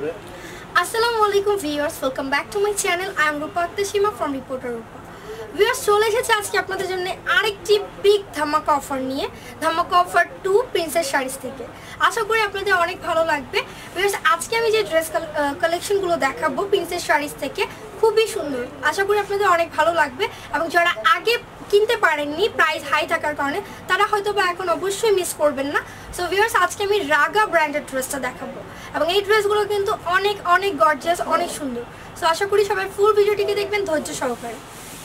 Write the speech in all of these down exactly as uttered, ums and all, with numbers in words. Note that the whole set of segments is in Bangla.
আসসালামু আলাইকুম viewers, welcome back to my channel. I am Rupa Akter from reporter Rupa. Viewers, চলে এসেছে আজকে আপনাদের জন্য আরেকটি বিগ ধামাকা অফার নিয়ে, ধামাকা অফার টু প্রিন্সেস শাড়িজ থেকে। আশা করি আপনাদের অনেক ভালো লাগবে। ভিউয়ার্স, আজকে আমি যে ড্রেস কালেকশনগুলো দেখাবো প্রিন্সেস শাড়িজ থেকে খুবই সুন্দর, আশা করি আপনাদের অনেক ভালো লাগবে। এবং যারা আগে কিনতে পারেননি প্রাইস হাই থাকার কারণে, তারা হয়তো বা এখন অবশ্যই মিস করবেন না। সো ভিউয়ার্স, আজকে আমি রাগা ব্র্যান্ডের ড্রেসটা দেখাবো এবং এই ড্রেসগুলো কিন্তু অনেক অনেক গর্জিয়াস, অনেক সুন্দর। সো আশা করি সবাই ফুল ভিডিওটিকে দেখবেন ধৈর্য সহকারে।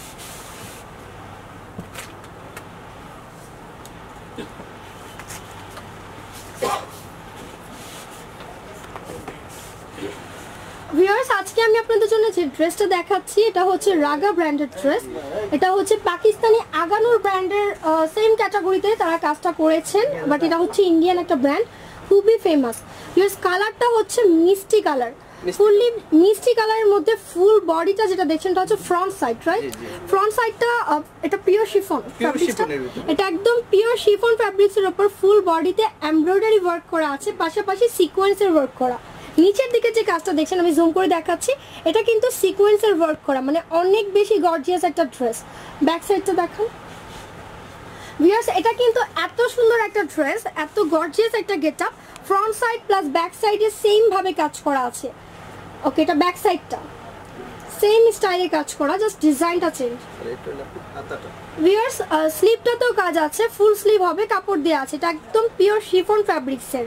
ভিউয়ার্স, আজকে আমি আপনাদের জন্য যে ড্রেসটা দেখাচ্ছি এটা হচ্ছে রাগা ব্র্যান্ডের ড্রেস। এটা হচ্ছে পাকিস্তানি আগানুর ব্র্যান্ডের সেম ক্যাটাগরিতে তারা কাজটা করেছেন, বাট এটা হচ্ছে ইন্ডিয়ান একটা ব্র্যান্ড, খুবই ফেমাস। ভিউয়ার্স, কালারটা হচ্ছে মিষ্টি কালার, ফুললি মিষ্টি কালারের মধ্যে ফুল বডিটা যেটা দেখছেন এটা হচ্ছে ফ্রন্ট সাইড, রাইট? ফ্রন্ট সাইডটা এটা পিওর শিফন ফ্যাব্রিক্সটা, এটা একদম পিওর শিফন ফ্যাব্রিক্সের উপর ফুল বডিতে এমব্রয়ডারি ওয়ার্ক করা আছে, পাশাপাশি সিকোয়েন্সের ওয়ার্ক করা। নিচের দিকে যে কাজটা দেখছেন আমি জুম করে দেখাচ্ছি, এটা কিন্তু সিকোয়েন্সের ওয়ার্ক করা, মানে অনেক বেশি গর্জিয়াস একটা ড্রেস। ব্যাক সাইডটা দেখান ভিউয়ার্স, এটা কিন্তু এত সুন্দর একটা ড্রেস, এত গর্জিয়াস একটা getup. Front side plus back সাইডে সেম ভাবে কাজ করা আছে। ওকে, এটা ব্যাক সাইডটা সেম স্টাইলে কাজ করা, জাস্ট ডিজাইনটা চেঞ্জ। ভিউয়ার্স, স্লিভটাতেও কাজ আছে, ফুল স্লিভ হবে, কাপড় দেওয়া আছে, এটা একদম পিওর শিফন ফ্যাব্রিক্সের।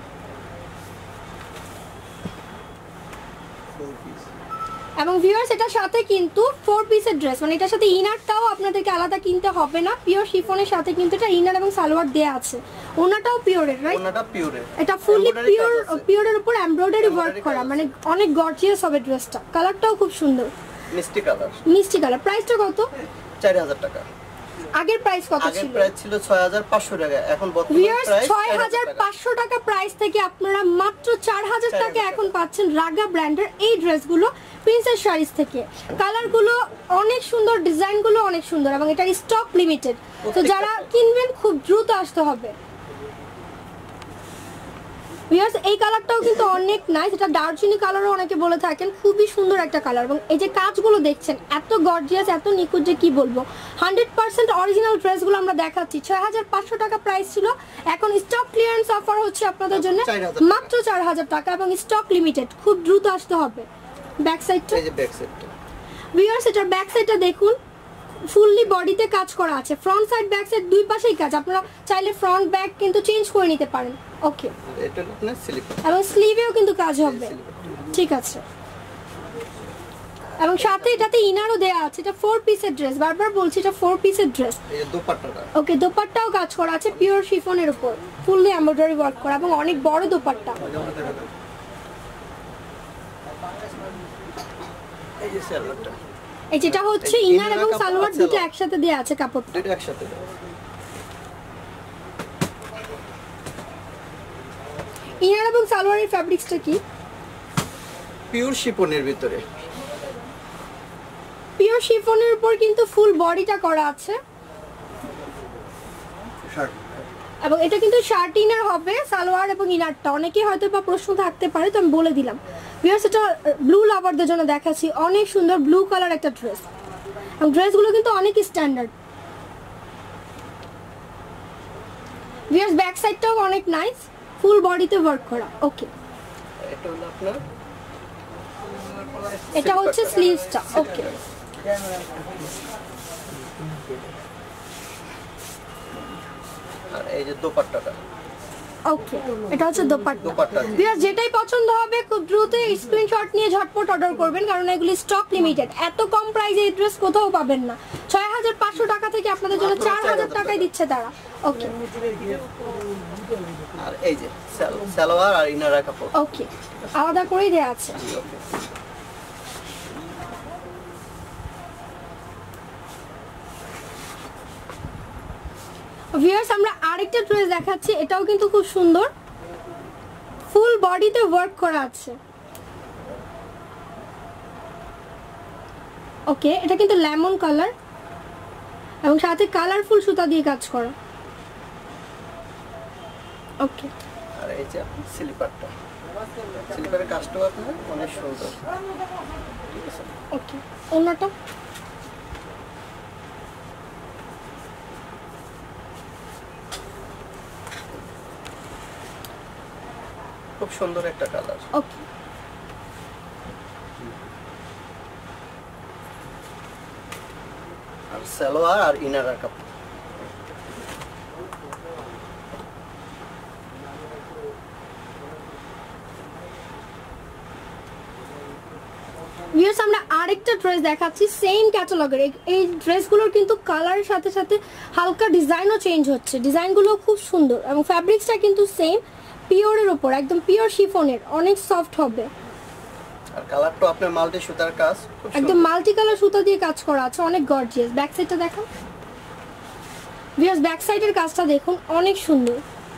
এবং ভিউয়ার্স, এটার সাথে কিন্তু ফোর পিসের ড্রেস, মানে এটার সাথে ইনারটাও আপনাদেরকে আলাদা কিনতে হবে না। পিওর শিফনের সাথে কিন্তু এটা ইনার এবং সালোয়ার দেয়া আছে। ওনাটাও পিওরের, রাইট? ওনাটা পিওরের, এটা ফুললি পিওর, পিওরের উপর এমব্রয়ডারি ওয়ার্ক করা, মানে অনেক গর্জিয়াস হবে ড্রেসটা। কালারটাও খুব সুন্দর, মিষ্টি কালার। মিষ্টি কালার। প্রাইসটা কত? চার হাজার টাকা। আগের প্রাইস কত ছিল? আগের প্রাইস ছিল ছয় হাজার পাঁচশো টাকা, এখন বর্তমানে প্রাইস ছয় হাজার পাঁচশো টাকা। প্রাইস থেকে আপনারা মাত্র চার হাজার টাকা এখন পাচ্ছেন রাগা ব্র্যান্ডের এই ড্রেসগুলো প্রিন্সেস শাড়িজ থেকে। কালারগুলো অনেক সুন্দর, ডিজাইনগুলো অনেক সুন্দর এবং এটার স্টক লিমিটেড, তো যারা কিনবেন খুব দ্রুত আসতে হবে। ভিউয়ার্স, এই কালারটাও কিন্তু অনেক নাইস, এটা দারচিনি কালারও অনেকে বলে থাকেন, খুবই সুন্দর একটা কালার। এবং এই যে কাজগুলো দেখছেন এত গর্জিয়াস, এত নিখুঁত যে কি বলবো। হান্ড্রেড পার্সেন্ট অরিজিনাল ড্রেসগুলো আমরা দেখাচ্ছি। ছয় হাজার পাঁচশো টাকা প্রাইস ছিল, এখন স্টক ক্লিয়ারেন্স অফার হচ্ছে আপনাদের জন্য মাত্র চার হাজার টাকা এবং স্টক লিমিটেড, খুব দ্রুত আসতে হবে। ব্যাক সাইডটা, এই যে ব্যাক সাইডটা ভিউয়ার্স, এটার ব্যাক সাইডটা দেখুন, ফুললি বডিতে কাজ করা আছে। ফ্রন্ট সাইড ব্যাক সাইড দুই পাশেই কাজ, আপনারা চাইলে ফ্রন্ট ব্যাক কিন্তু চেঞ্জ করে নিতে পারেন। ওকে, এটা আপনার স্লিভ এবং স্লিভেও কিন্তু কাজ হবে, ঠিক আছে। এবং সাথে এটাতে ইনারও দেয়া আছে। এটা ফোর পিসের ড্রেস, বারবার বলছি এটা ফোর পিসের ড্রেস। এই দোপাট্টাটা, ওকে, দোপাট্টাও কাজ করা আছে পিওর শিফনের উপর, ফুললি এমব্রয়ডারি ওয়ার্ক করা এবং অনেক বড় দোপাট্টা। এই যে সালোয়ারটা, এই যেটা হচ্ছে ইনার এবং সালোয়ার দুটো একসাথে দেয়া আছে, কাপড় দুটো একসাথে। ইনার এবং সালোয়ারের ফ্যাব্রিক্সটা কি? পিওর শিফনের ভিতরে, পিওর শিফনের উপর কিন্তু ফুল বডিটা করা আছে এবং এটা কিন্তু শার্ট ইনার হবে, সালোয়ার এবং ইনারটা। অনেকেই হয়তো বা প্রশ্ন থাকতে পারে, তো আমি বলে দিলাম। ভিউয়ার্স, এটা ব্লু লাভারদের জন্য দেখাচ্ছি, অনেক সুন্দর ব্লু কালার একটা ড্রেস এবং ড্রেসগুলো কিন্তু অনেক স্ট্যান্ডার্ড। ভিউয়ার্স, ব্যাক সাইডটাও অনেক নাইস, ফুল বডিতে ওয়ার্ক করা। ওকে, এটা হলো আপনার, এটা হচ্ছে স্লিভসটা। ওকে, আর এই যে দোপাট্টাটা। ওকে, এটা হচ্ছে দোপাট্টা। ভিউয়ার্স, যেটাই পছন্দ হবে খুব দ্রুত স্ক্রিনশট নিয়ে ঝটপট অর্ডার করবেন, কারণ এগুলি স্টক লিমিটেড। এত কম প্রাইসে এই ড্রেস কোথাও পাবেন না। ছয় হাজার পাঁচশো টাকা থেকে আপনাদের জন্য চার হাজার টাকায় দিচ্ছে তারা। ওকে, আর এই যে সালোয়ার আর ইনার কাপড় ওকে আলাদা করেই দেয়া আছে। ভিউয়ার্স, আমরা আরেকটা ড্রেস দেখাচ্ছি, এটাও কিন্তু খুব সুন্দর, ফুল বডিতে ওয়ার্ক করা আছে। ওকে, এটা কিন্তু লেমন কালার এবং সাথে কালারফুল সুতা দিয়ে কাজ করা। ওকে, আর এই যে স্লিপারটা, স্লিপারের কাজটাও আপনার অনেক সুন্দর। ঠিক আছে, ওকে। অন্যটা খুব সুন্দর একটা কালার। ওকে। আর সালোয়ার আর ইনার কাপড়। ভিউয়ার্স আমরা আরেকটা ড্রেস দেখাচ্ছি সেম ক্যাটালগের। এই ড্রেসগুলোর কিন্তু কালারের সাথে সাথে হালকা ডিজাইনও চেঞ্জ হচ্ছে, ডিজাইনগুলো খুব সুন্দর এবং ফ্যাব্রিক্সটা কিন্তু সেম পিওরের উপর, একদম পিওর শিফনের, অনেক সফট হবে। আর কালারটা আপনার মাল্টি সুতার কাজ, একদম মাল্টি কালার সুতা দিয়ে কাজ করা আছে, অনেক গর্জিয়াস। ব্যাক সাইডটা দেখো ভিউয়ার্স, ব্যাক সাইডের কাজটা দেখুন, অনেক সুন্দর।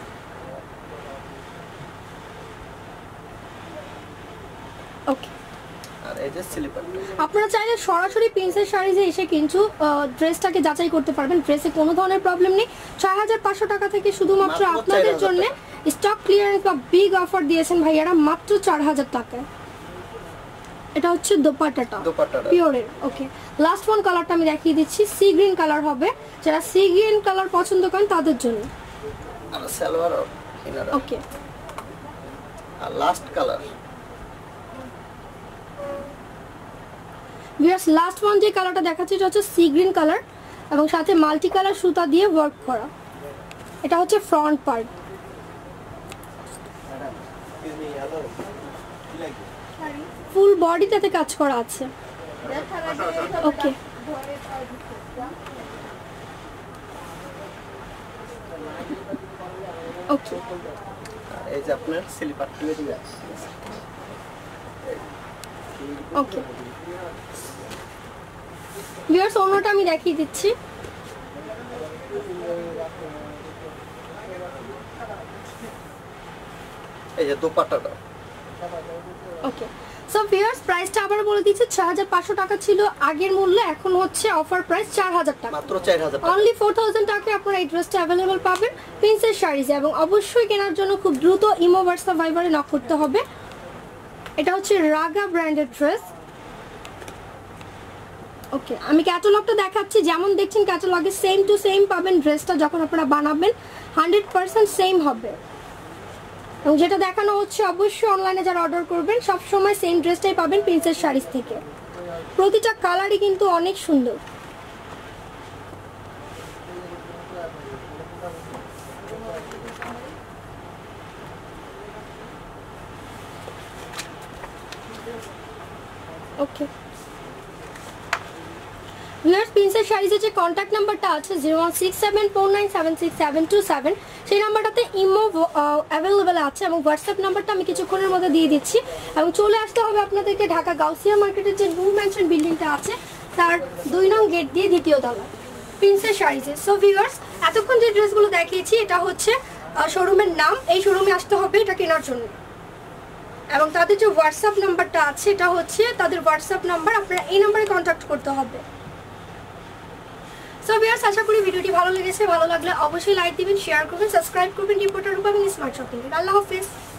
ওকে। আর এই যে স্লিপার, আপনারা চাইলে সরাসরি প্রিন্সেস শাড়িজে এসে কিন্তু ড্রেসটাকে যাচাই করতে পারবেন, ড্রেসে কোনো ধরনের প্রবলেম নেই। ছয় হাজার পাঁচশো টাকা থেকে শুধুমাত্র আপনাদের জন্য স্টক ক্লিয়ারেন্স বা বিগ অফার দিয়েছেন ভাইয়ারা, মাত্র চার হাজার টাকায়। এটা হচ্ছে দোপাট্টাটা পিওরের। ওকে, লাস্ট ওয়ান কালারটা আমি দেখিয়ে দিচ্ছি, সি গ্রিন কালার হবে, যারা সি গ্রিন কালার পছন্দ করেন তাদের জন্য। আর সালোয়ার আর ইনার। ওকে, আর last colour viewers, last one যে কালারটা দেখাচ্ছি এটা হচ্ছে সি গ্রিন কালার এবং সাথে মাল্টি কালার সুতা দিয়ে ওয়ার্ক করা। এটা হচ্ছে ফ্রন্ট পার্ট। ফুল বডিটাতে কাজ করা আছে। ওকে, ওকে। এই যে আপনার স্লিপার তুলে দিবে। ওকে ভিউয়ার্স, অন্যটা আমি দেখিয়ে দিচ্ছি। এই যে দোপাট্টাটা। ওকে, সো ভিউয়ার্স, প্রাইসটা আবার বলে দিচ্ছি, ছয় হাজার পাঁচশো টাকা ছিল আগের মূল্য, এখন হচ্ছে অফার প্রাইস চার হাজার টাকা, মাত্র চার হাজার টাকা। অনলি ফোর থাউজেন্ড টাকায় আপনারা এই ড্রেসটা অ্যাভেলেবল পাবেন প্রিন্সেস শাড়িজে। এবং অবশ্যই কেনার জন্য খুব দ্রুত ইমো হোয়াটসঅ্যাপ ভাইবারে নক করতে হবে। এটা হচ্ছে রাগা ব্র্যান্ডের ড্রেস। ওকে, আমি ক্যাটালগটা দেখাচ্ছি, যেমন দেখছেন ক্যাটালগে সেম টু সেম পাবেন ড্রেসটা, যখন আপনারা বানাবেন হান্ড্রেড পার্সেন্ট সেম হবে। এবং যেটা দেখানো হচ্ছে অবশ্যই অনলাইনে যারা অর্ডার করবেন সব সময় সেম ড্রেসটাই পাবেন প্রিন্সেস শাড়িজ থেকে। প্রতিটা কালারই কিন্তু অনেক সুন্দর। ওকে ভিউয়ার্স, প্রিন্সেস শাড়িজের যে কন্ট্যাক্ট নাম্বারটা আছে zero one six seven four nine seven six seven two seven, সেই নাম্বারটাতে ইমো অ্যাভেলেবেল আছে এবং হোয়াটসঅ্যাপ নাম্বারটা আমি কিছুক্ষণের মধ্যে দিয়ে দিচ্ছি। এবং চলে আসতে হবে আপনাদেরকে ঢাকা গাউসিয়া মার্কেটের যে নিউ ম্যানশন বিল্ডিংটা আছে তার দুই নং গেট দিয়ে দ্বিতীয় তলা প্রিন্সেস শাড়িজে। সো ভিউয়ার্স, এতক্ষণ যে ড্রেসগুলো দেখিয়েছি এটা হচ্ছে শোরুমের নাম, এই শোরুমে আসতে হবে এটা কেনার জন্য। এবং তাদের যে হোয়াটসঅ্যাপ নাম্বারটা আছে এটা হচ্ছে তাদের হোয়াটসঅ্যাপ নাম্বার, আপনারা এই নাম্বারে কন্ট্যাক্ট করতে হবে। সো ভিউয়ার্স, আশা করি ভিডিওটি ভালো লেগেছে, ভালো লাগলে অবশ্যই লাইক দিবেন, শেয়ার করবেন, সাবস্ক্রাইব করবেন রিপোর্টার রূপা এবং স্মার্ট শপিং। আল্লাহ হাফেজ।